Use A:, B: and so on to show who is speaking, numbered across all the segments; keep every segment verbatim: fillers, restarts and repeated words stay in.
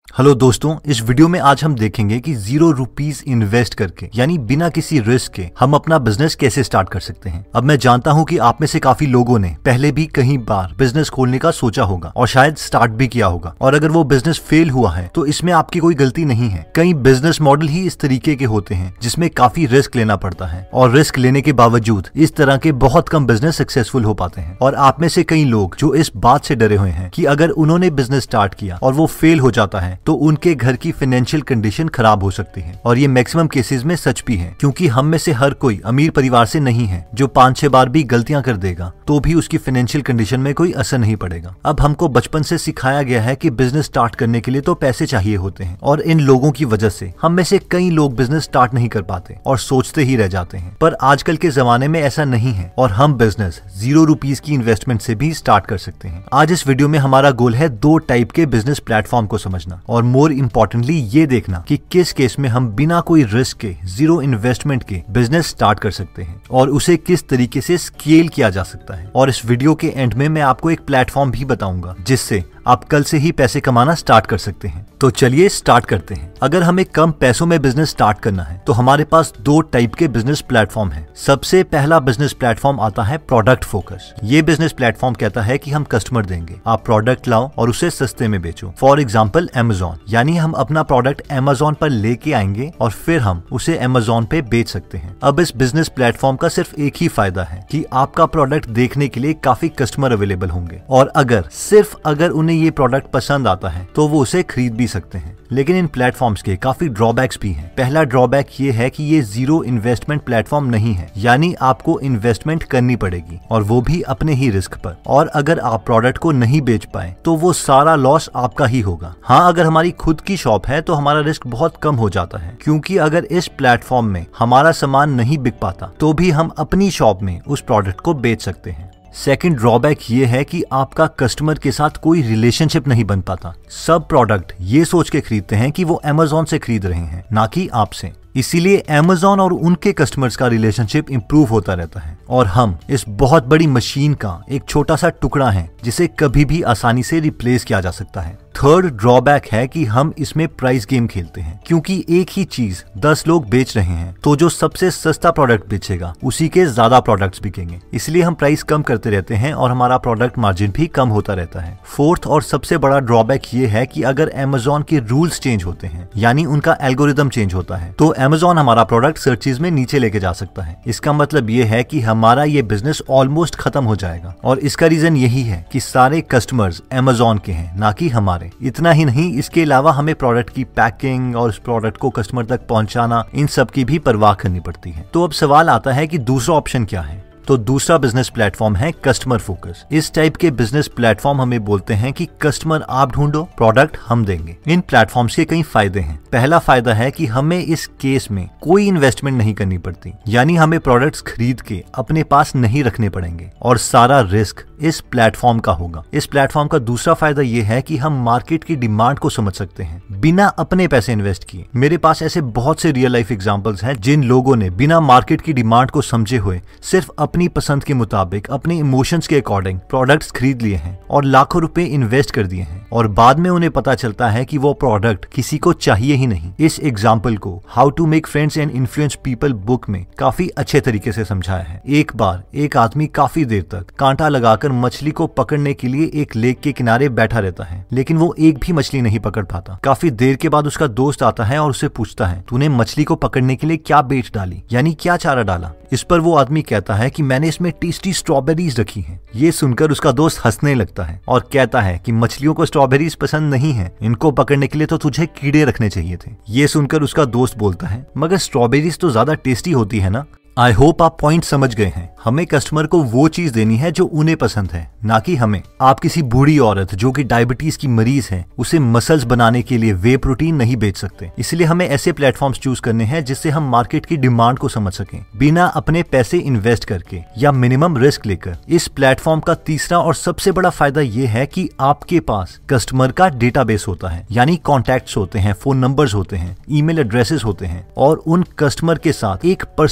A: Hello दोस्तों, इस video में आज हम देखेंगे कि जीरो रुपीज इन्वेस्ट करके यानी बिना किसी रिस्क के हम अपना बिजनेस कैसे स्टार्ट कर सकते हैं। अब मैं जानता हूं कि आप में से काफी लोगों ने पहले भी कहीं बार बिजनेस खोलने का सोचा होगा और शायद स्टार्ट भी किया होगा, और अगर वो बिजनेस फेल हुआ है तो इसमें आपकी कोई गलती नहीं है। कई बिजनेस मॉडल ही इस तरीके के होते हैं जिसमें काफी रिस्क लेना पड़ता है, और रिस्क लेने के बावजूद इस तरह के बहुत कम बिजनेस सक्सेसफुल हो पाते हैं। और आप में से कई लोग जो इस बात से डरे हुए हैं कि अगर उन्होंने बिजनेस स्टार्ट किया और वो फेल हो जाता है तो उनके घर की फाइनेंशियल कंडीशन खराब हो सकती है। और ये मैक्सिमम केसेस में सच भी है, क्योंकि हम में से हर कोई अमीर परिवार से नहीं है जो पांच छह बार भी गलतियां कर देगा तो भी उसकी फाइनेंशियल कंडीशन में कोई असर नहीं पड़ेगा। अब हमको बचपन से सिखाया गया है कि बिजनेस स्टार्ट करने के लिए तो पैसे चाहिए होते हैं, और इन लोगों की वजह से हम में से कई लोग बिजनेस स्टार्ट नहीं कर पाते और सोचते ही रह जाते हैं। पर आजकल के जमाने में ऐसा नहीं है और हम बिजनेस जीरो रुपीज की इन्वेस्टमेंट से भी स्टार्ट कर सकते हैं। आज इस वीडियो में हमारा गोल है दो टाइप के बिजनेस प्लेटफॉर्म को समझना, और मोर इम्पोर्टेंटली ये देखना कि किस केस में हम बिना कोई रिस्क के जीरो इन्वेस्टमेंट के बिजनेस स्टार्ट कर सकते हैं और उसे किस तरीके से स्केल किया जा सकता है। और इस वीडियो के एंड में मैं आपको एक प्लेटफॉर्म भी बताऊंगा जिससे आप कल से ही पैसे कमाना स्टार्ट कर सकते हैं। तो चलिए स्टार्ट करते हैं। अगर हमें कम पैसों में बिजनेस स्टार्ट करना है तो हमारे पास दो टाइप के बिजनेस प्लेटफॉर्म हैं। सबसे पहला बिजनेस प्लेटफॉर्म आता है प्रोडक्ट फोकस। ये बिजनेस प्लेटफॉर्म कहता है कि हम कस्टमर देंगे, आप प्रोडक्ट लाओ और उसे सस्ते में बेचो। फॉर एग्जाम्पल अमेजॉन, यानी हम अपना प्रोडक्ट अमेजॉन पर लेके आएंगे और फिर हम उसे अमेजॉन पे बेच सकते हैं। अब इस बिजनेस प्लेटफॉर्म का सिर्फ एक ही फायदा है कि आपका प्रोडक्ट देखने के लिए काफी कस्टमर अवेलेबल होंगे, और अगर सिर्फ अगर उन्हें ये प्रोडक्ट पसंद आता है तो वो उसे खरीद भी सकते हैं। लेकिन इन प्लेटफॉर्म्स के काफी ड्रॉबैक्स भी हैं। पहला ड्रॉबैक ये है कि ये जीरो इन्वेस्टमेंट प्लेटफॉर्म नहीं है, यानी आपको इन्वेस्टमेंट करनी पड़ेगी और वो भी अपने ही रिस्क पर। और अगर आप प्रोडक्ट को नहीं बेच पाए तो वो सारा लॉस आपका ही होगा। हाँ, अगर हमारी खुद की शॉप है तो हमारा रिस्क बहुत कम हो जाता है, क्योंकि अगर इस प्लेटफॉर्म में हमारा सामान नहीं बिक पाता तो भी हम अपनी शॉप में उस प्रोडक्ट को बेच सकते हैं। सेकंड ड्रॉबैक ये है कि आपका कस्टमर के साथ कोई रिलेशनशिप नहीं बन पाता। सब प्रोडक्ट ये सोच के खरीदते हैं कि वो अमेजॉन से खरीद रहे हैं, ना कि आपसे। इसीलिए अमेजॉन और उनके कस्टमर्स का रिलेशनशिप इंप्रूव होता रहता है, और हम इस बहुत बड़ी मशीन का एक छोटा सा टुकड़ा है जिसे कभी भी आसानी से रिप्लेस किया जा सकता है। थर्ड ड्रॉबैक है कि हम इसमें प्राइस गेम खेलते हैं, क्योंकि एक ही चीज दस लोग बेच रहे हैं तो जो सबसे सस्ता प्रोडक्ट बेचेगा उसी के ज्यादा प्रोडक्ट्स बिकेंगे। इसलिए हम प्राइस कम करते रहते हैं और हमारा प्रोडक्ट मार्जिन भी कम होता रहता है। फोर्थ और सबसे बड़ा ड्रॉबैक ये है कि अगर अमेजॉन के रूल्स चेंज होते हैं, यानी उनका एल्गोरिदम चेंज होता है, तो अमेजॉन हमारा प्रोडक्ट सर्चेज में नीचे लेके जा सकता है। इसका मतलब ये है कि हमारा ये बिजनेस ऑलमोस्ट खत्म हो जाएगा, और इसका रीजन यही है कि सारे कस्टमर्स अमेजॉन के हैं, ना कि हमारे। इतना ही नहीं, इसके अलावा हमें प्रोडक्ट की पैकिंग और उस प्रोडक्ट को कस्टमर तक पहुंचाना, इन सब की भी परवाह करनी पड़ती है। तो अब सवाल आता है कि दूसरा ऑप्शन क्या है। तो दूसरा बिजनेस प्लेटफॉर्म है कस्टमर फोकस। इस टाइप के बिजनेस प्लेटफॉर्म हमें बोलते हैं कि कस्टमर आप ढूंढो, प्रोडक्ट हम देंगे। इन प्लेटफॉर्म्स के कई फायदे हैं। पहला फायदा है कि हमें इस केस में कोई इन्वेस्टमेंट नहीं करनी पड़ती, यानी हमें प्रोडक्ट्स खरीद के अपने पास नहीं रखने पड़ेंगे और सारा रिस्क इस प्लेटफॉर्म का होगा। इस प्लेटफॉर्म का दूसरा फायदा यह है कि हम मार्केट की डिमांड को समझ सकते हैं बिना अपने पैसे इन्वेस्ट किए। मेरे पास ऐसे बहुत से रियल लाइफ एग्जांपल्स हैं जिन लोगों ने बिना मार्केट की डिमांड को समझे हुए सिर्फ अपनी पसंद के मुताबिक, अपने इमोशंस के अकॉर्डिंग प्रोडक्ट्स खरीद लिए हैं और लाखों रुपए इन्वेस्ट कर दिए हैं, और बाद में उन्हें पता चलता है कि वो प्रोडक्ट किसी को चाहिए ही नहीं। इस एग्जाम्पल को how to make friends and influence people book में काफी अच्छे तरीके से समझाया है। एक बार एक आदमी काफी देर तक कांटा लगाकर मछली को पकड़ने के लिए एक लेक के किनारे बैठा रहता है, लेकिन वो एक भी मछली नहीं पकड़ पाता। काफी देर के बाद उसका दोस्त आता है और उससे पूछता है, तूने मछली को पकड़ने के लिए क्या बेट डाली, यानी क्या चारा डाला। इस पर वो आदमी कहता है कि मैंने इसमें टेस्टी स्ट्रॉबेरीज रखी हैं। ये सुनकर उसका दोस्त हंसने लगता है और कहता है कि मछलियों को स्ट्रॉबेरीज पसंद नहीं है, इनको पकड़ने के लिए तो तुझे कीड़े रखने चाहिए थे। ये सुनकर उसका दोस्त बोलता है, मगर स्ट्रॉबेरीज तो ज्यादा टेस्टी होती है ना। आई होप आप पॉइंट समझ गए हैं। हमें कस्टमर को वो चीज देनी है जो उन्हें पसंद है, ना कि हमें। आप किसी बूढ़ी औरत जो कि डायबिटीज की मरीज है उसे मसल्स बनाने के लिए वे प्रोटीन नहीं बेच सकते। इसलिए हमें ऐसे प्लेटफॉर्म्स चूज करने हैं जिससे हम मार्केट की डिमांड को समझ सकें बिना अपने पैसे इन्वेस्ट करके या मिनिमम रिस्क लेकर। इस प्लेटफॉर्म का तीसरा और सबसे बड़ा फायदा ये है कि आपके पास कस्टमर का डेटाबेस होता है, यानी कॉन्टैक्ट्स होते हैं, फोन नंबर्स होते हैं, ईमेल एड्रेसेस होते हैं, और उन कस्टमर के साथ एक पर्सनल रिलेशन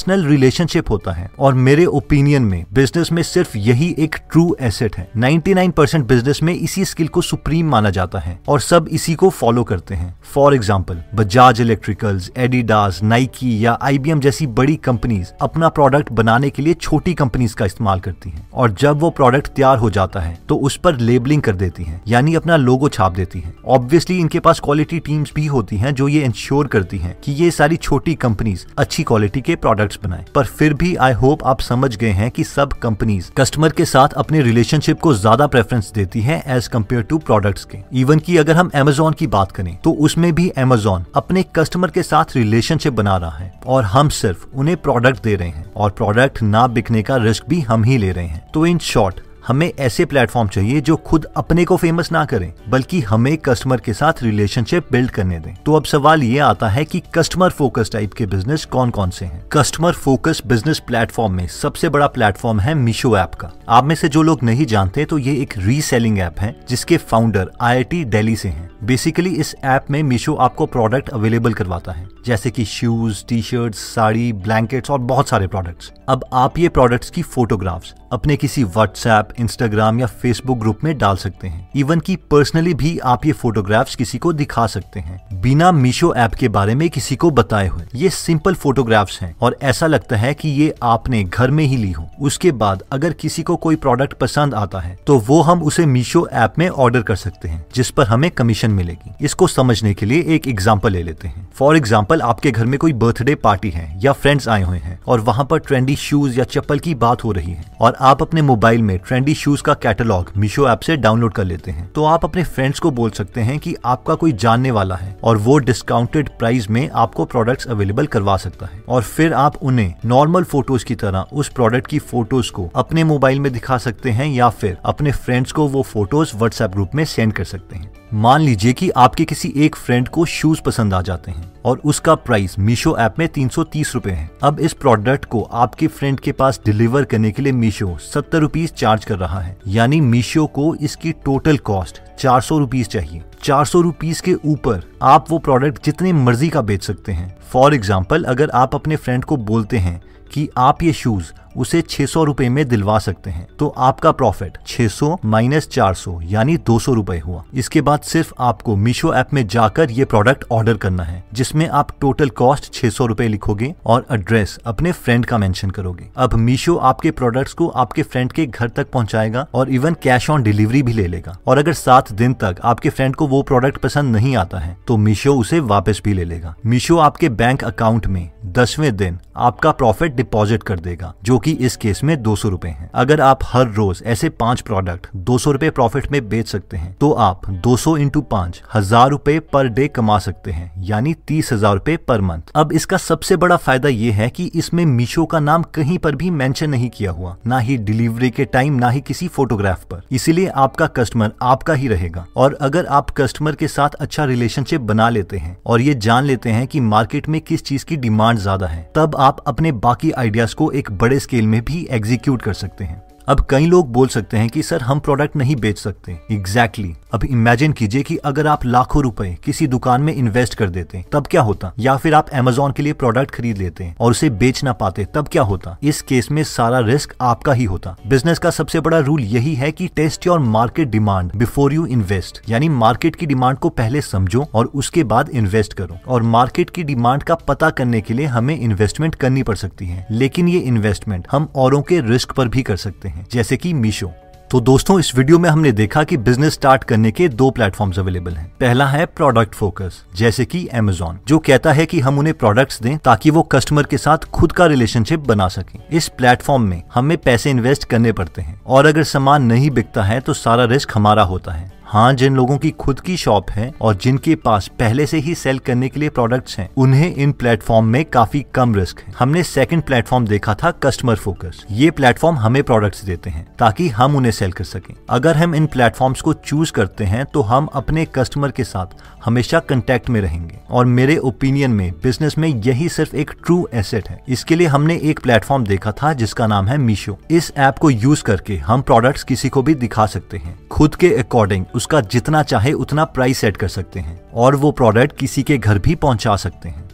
A: रिलेशनशिप होता है। और मेरे ओपिनियन में बिजनेस में सिर्फ यही एक ट्रू एसेट है। निन्यानवे परसेंट बिजनेस में इसी स्किल को सुप्रीम माना जाता है और सब इसी को फॉलो करते हैं। For example, Bajaj electricals, Adidas, Nike या आईबीएम जैसी बड़ी कंपनीज अपना प्रोडक्ट बनाने के लिए छोटी कंपनीज का इस्तेमाल करती हैं और जब वो प्रोडक्ट तैयार हो जाता है तो उस पर लेबलिंग कर देती हैं, यानी अपना लोगो छाप देती हैं। ऑब्वियसली इनके पास क्वालिटी टीम्स भी होती हैं जो ये इंश्योर करती हैं कि ये सारी छोटी कंपनीज अच्छी क्वालिटी के प्रोडक्ट्स बनाएं। पर फिर भी आई होप आप समझ गए हैं कि सब कंपनीज कस्टमर के साथ अपने रिलेशनशिप को ज्यादा प्रेफरेंस देती हैं एज कम्पेयर टू प्रोडक्ट्स के। इवन की अगर हम अमेजोन की बात करें तो उसमें भी अमेजोन अपने कस्टमर के साथ रिलेशनशिप बना रहा है और हम सिर्फ उन्हें प्रोडक्ट दे रहे हैं और प्रोडक्ट ना बिकने का रिस्क भी हम ही ले रहे हैं। तो इन शॉर्ट, हमें ऐसे प्लेटफॉर्म चाहिए जो खुद अपने को फेमस ना करें बल्कि हमें कस्टमर के साथ रिलेशनशिप बिल्ड करने दें। तो अब सवाल ये आता है कि कस्टमर फोकस टाइप के बिजनेस कौन कौन से हैं? कस्टमर फोकस बिजनेस प्लेटफॉर्म में सबसे बड़ा प्लेटफॉर्म है मीशो ऐप का। आप में से जो लोग नहीं जानते तो ये एक रीसेलिंग ऐप है जिसके founder I I T Delhi से हैं। बेसिकली इस ऐप में मीशो आपको प्रोडक्ट अवेलेबल करवाता है जैसे कि shoes, T shirt, sari, blankets और बहुत सारे प्रोडक्ट्स। अब आप ये प्रोडक्ट्स की फोटोग्राफ्स अपने किसी व्हाट्सएप, इंस्टाग्राम या फेसबुक ग्रुप में डाल सकते हैं। इवन की पर्सनली भी आप ये फोटोग्राफ्स किसी को दिखा सकते हैं बिना मीशो ऐप के बारे में किसी को बताए हुए। ये सिंपल फोटोग्राफ्स हैं और ऐसा लगता है कि ये आपने घर में ही ली हो। उसके बाद अगर किसी को कोई प्रोडक्ट पसंद आता है तो वो हम उसे मीशो ऐप में ऑर्डर कर सकते हैं जिस पर हमें कमीशन मिलेगी। इसको समझने के लिए एक एग्जाम्पल ले लेते हैं। फॉर एग्जाम्पल, आपके घर में कोई बर्थडे पार्टी है या फ्रेंड्स आए हुए हैं और वहां पर ट्रेंडी शूज या चप्पल की बात हो रही है और आप अपने मोबाइल में ट्रेंडी शूज का कैटलॉग मीशो ऐप से डाउनलोड कर लेते हैं। तो आप अपने फ्रेंड्स को बोल सकते हैं कि आपका कोई जानने वाला है और वो डिस्काउंटेड प्राइस में आपको प्रोडक्ट्स अवेलेबल करवा सकता है और फिर आप उन्हें नॉर्मल फोटोज की तरह उस प्रोडक्ट की फोटोज को अपने मोबाइल में दिखा सकते हैं या फिर अपने फ्रेंड्स को वो फोटोज व्हाट्सएप ग्रुप में सेंड कर सकते हैं। मान लीजिए कि आपके किसी एक फ्रेंड को शूज पसंद आ जाते हैं और उसका प्राइस मीशो ऐप में तीन सौ तीस रुपए है। अब इस प्रोडक्ट को आपके फ्रेंड के पास डिलीवर करने के लिए मीशो सत्तर रुपीज चार्ज कर रहा है, यानी मीशो को इसकी टोटल कॉस्ट चार सौ रुपीज चाहिए। चार सौ रुपीज के ऊपर आप वो प्रोडक्ट जितने मर्जी का बेच सकते हैं। फॉर एग्जाम्पल, अगर आप अपने फ्रेंड को बोलते हैं कि आप ये शूज उसे छह सौ रुपए में दिलवा सकते हैं तो आपका प्रॉफिट छह सौ माइनस चार सौ यानी दो सौ रुपए हुआ। इसके बाद सिर्फ आपको मीशो ऐप में जाकर ये प्रोडक्ट ऑर्डर करना है जिसमें आप टोटल कॉस्ट छह सौ रुपए लिखोगे और एड्रेस अपने फ्रेंड का मेंशन करोगे। अब मीशो आपके प्रोडक्ट्स को आपके फ्रेंड के घर तक पहुंचाएगा और इवन कैश ऑन डिलीवरी भी ले लेगा और अगर सात दिन तक आपके फ्रेंड को वो प्रोडक्ट पसंद नहीं आता है तो मीशो उसे वापस भी ले लेगा। मीशो आपके बैंक अकाउंट में दसवें दिन आपका प्रॉफिट डिपॉजिट कर देगा जो कि इस केस में दो सौ रुपए है। अगर आप हर रोज ऐसे पांच प्रोडक्ट दो सौ रुपए प्रॉफिट में बेच सकते हैं तो आप दो सौ इंटू पांच हजार रुपए पर डे कमा सकते हैं, यानी तीस हजार रुपए पर मंथ। अब इसका सबसे बड़ा फायदा ये है कि इसमें मीशो का नाम कहीं पर भी मेंशन नहीं किया हुआ, ना ही डिलीवरी के टाइम ना ही किसी फोटोग्राफ पर। इसीलिए आपका कस्टमर आपका ही रहेगा। और अगर आप कस्टमर के साथ अच्छा रिलेशनशिप बना लेते हैं और ये जान लेते हैं कि मार्केट में किस चीज की डिमांड ज्यादा है, तब आप अपने बाकी आइडियाज को एक बड़े स्केल में भी एग्जीक्यूट कर सकते हैं। अब कई लोग बोल सकते हैं कि सर हम प्रोडक्ट नहीं बेच सकते। Exactly exactly. अब इमेजिन कीजिए कि अगर आप लाखों रुपए किसी दुकान में इन्वेस्ट कर देते तब क्या होता, या फिर आप अमेजोन के लिए प्रोडक्ट खरीद लेते और उसे बेच ना पाते तब क्या होता। इस केस में सारा रिस्क आपका ही होता। बिजनेस का सबसे बड़ा रूल यही है कि test your market demand before you invest, यानी मार्केट की डिमांड को पहले समझो और उसके बाद इन्वेस्ट करो। और मार्केट की डिमांड का पता करने के लिए हमें इन्वेस्टमेंट करनी पड़ सकती है, लेकिन ये इन्वेस्टमेंट हम औरों के रिस्क पर भी कर सकते हैं जैसे कि मीशो। तो दोस्तों, इस वीडियो में हमने देखा कि बिजनेस स्टार्ट करने के दो प्लेटफॉर्म्स अवेलेबल हैं। पहला है प्रोडक्ट फोकस, जैसे कि अमेजोन, जो कहता है कि हम उन्हें प्रोडक्ट्स दें ताकि वो कस्टमर के साथ खुद का रिलेशनशिप बना सकें। इस प्लेटफॉर्म में हमें पैसे इन्वेस्ट करने पड़ते हैं और अगर सामान नहीं बिकता है तो सारा रिस्क हमारा होता है। हाँ, जिन लोगों की खुद की शॉप है और जिनके पास पहले से ही सेल करने के लिए प्रोडक्ट्स हैं, उन्हें इन प्लेटफॉर्म में काफी कम रिस्क है। हमने सेकंड प्लेटफॉर्म देखा था कस्टमर फोकस। ये प्लेटफॉर्म हमें प्रोडक्ट्स देते हैं ताकि हम उन्हें सेल कर सकें। अगर हम इन प्लेटफॉर्म्स को चूज करते हैं तो हम अपने कस्टमर के साथ हमेशा कंटेक्ट में रहेंगे और मेरे ओपिनियन में बिजनेस में यही सिर्फ एक ट्रू एसेट है। इसके लिए हमने एक प्लेटफॉर्म देखा था जिसका नाम है मीशो। इस ऐप को यूज करके हम प्रोडक्ट्स किसी को भी दिखा सकते हैं, खुद के अकॉर्डिंग उसका जितना चाहे उतना प्राइस सेट कर सकते हैं और वो प्रोडक्ट किसी के घर भी पहुंचा सकते हैं।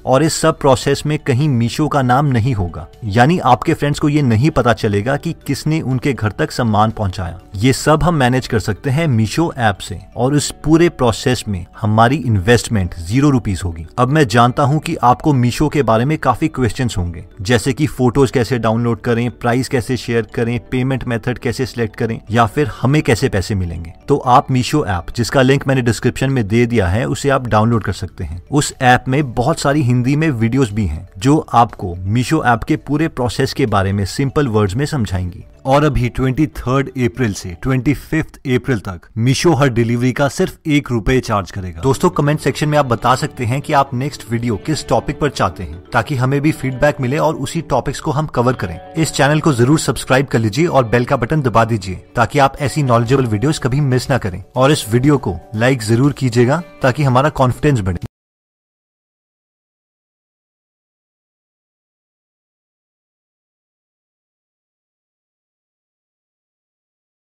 A: और इस सब प्रोसेस में कहीं मीशो का नाम नहीं होगा, यानी आपके फ्रेंड्स को ये नहीं पता चलेगा कि किसने उनके घर तक सामान पहुंचाया। ये सब हम मैनेज कर सकते हैं मीशो ऐप से और इस पूरे प्रोसेस में हमारी इन्वेस्टमेंट जीरो रुपीस होगी। अब मैं जानता हूं कि आपको मीशो के बारे में काफी क्वेश्चंस होंगे, जैसे कि फोटोज कैसे डाउनलोड करें, प्राइस कैसे शेयर करें, पेमेंट मेथड कैसे सिलेक्ट करें या फिर हमें कैसे पैसे मिलेंगे। तो आप मीशो ऐप, जिसका लिंक मैंने डिस्क्रिप्शन में दे दिया है, उसे आप डाउनलोड कर सकते हैं। उस ऐप में बहुत सारी हिंदी में वीडियोस भी हैं जो आपको मीशो ऐप के पूरे प्रोसेस के बारे में सिंपल वर्ड्स में समझाएंगी। और अभी तेईस अप्रैल से पच्चीस अप्रैल तक मीशो हर डिलीवरी का सिर्फ एक रुपए चार्ज करेगा। दोस्तों, कमेंट सेक्शन में आप बता सकते हैं कि आप नेक्स्ट वीडियो किस टॉपिक पर चाहते हैं, ताकि हमें भी फीडबैक मिले और उसी टॉपिक्स को हम कवर करें। इस चैनल को जरूर सब्सक्राइब कर लीजिए और बेल का बटन दबा दीजिए ताकि आप ऐसी नॉलेजेबल वीडियोस कभी मिस ना करें। और इस वीडियो को लाइक जरूर कीजिएगा ताकि हमारा कॉन्फिडेंस बढ़े।